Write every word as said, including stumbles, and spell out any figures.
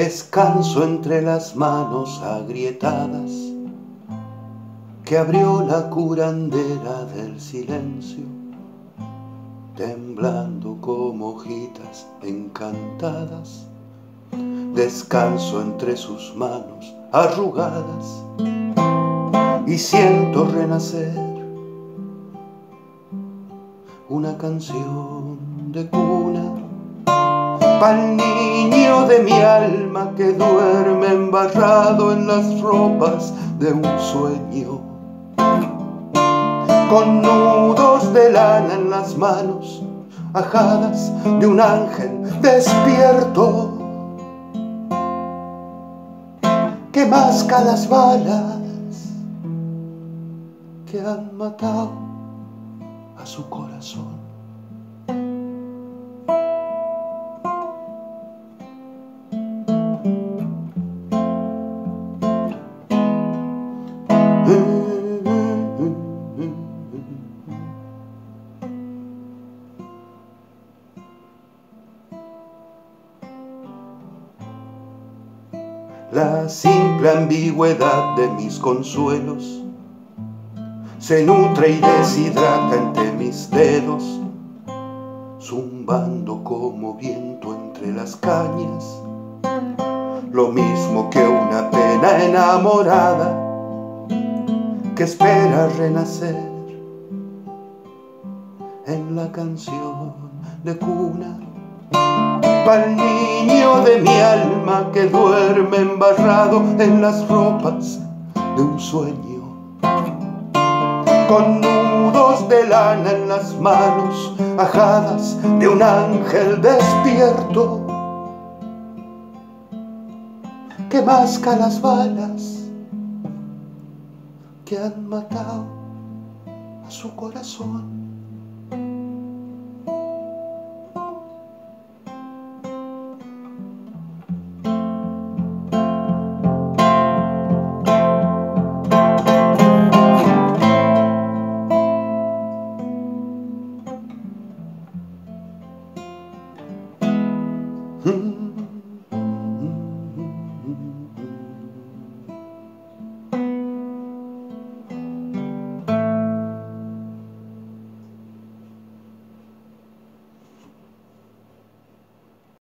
Descanso entre las manos agrietadas que abrió la curandera del silencio, temblando como hojitas encantadas. Descanso entre sus manos arrugadas y siento renacer una canción de cuna pa'l niño de mi alma que duerme embarrado en las ropas de un sueño, con nudos de lana en las manos ajadas de un ángel despierto que masca las balas que han matado a su corazón. La simple ambigüedad de mis consuelos se nutre y deshidrata entre mis dedos, zumbando como viento entre las cañas, lo mismo que una pena enamorada que espera renacer en la canción de cuna pa'l niño de mi alma que duerme embarrado en las ropas de un sueño, con nudos de lana en las manos ajadas de un ángel despierto que masca las balas que han matado a su corazón.